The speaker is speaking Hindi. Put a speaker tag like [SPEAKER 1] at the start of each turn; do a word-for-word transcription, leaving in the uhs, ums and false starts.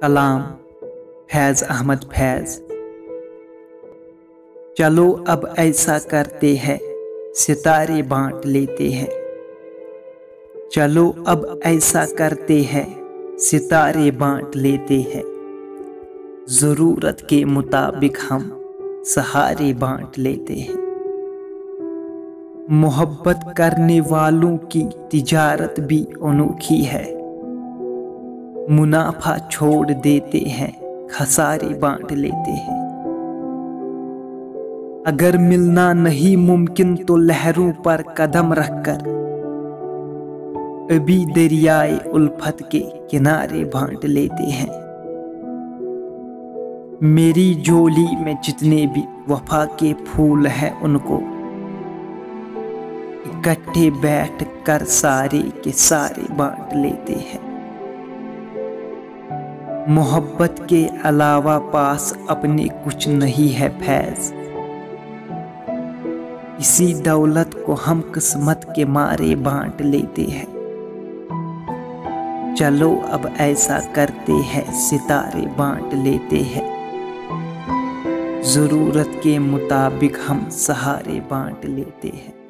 [SPEAKER 1] कलाम फैज़ अहमद फैज़। चलो अब ऐसा करते हैं, सितारे बांट लेते हैं। चलो अब ऐसा करते हैं, सितारे बांट लेते हैं। ज़रूरत के मुताबिक हम सहारे बांट लेते हैं। मोहब्बत करने वालों की तिजारत भी अनोखी है। मुनाफा छोड़ देते हैं, खसारे बांट लेते हैं। अगर मिलना नहीं मुमकिन तो लहरों पर कदम रखकर अभी दरियाए उल्फत के किनारे बांट लेते हैं। मेरी झोली में जितने भी वफा के फूल हैं उनको इकट्ठे बैठ कर सारे के सारे बांट लेते हैं। मोहब्बत के अलावा पास अपने कुछ नहीं है फैज़। इसी दौलत को हम किस्मत के मारे बांट लेते हैं। चलो अब ऐसा करते हैं, सितारे बांट लेते हैं। ज़रूरत के मुताबिक हम सहारे बांट लेते हैं।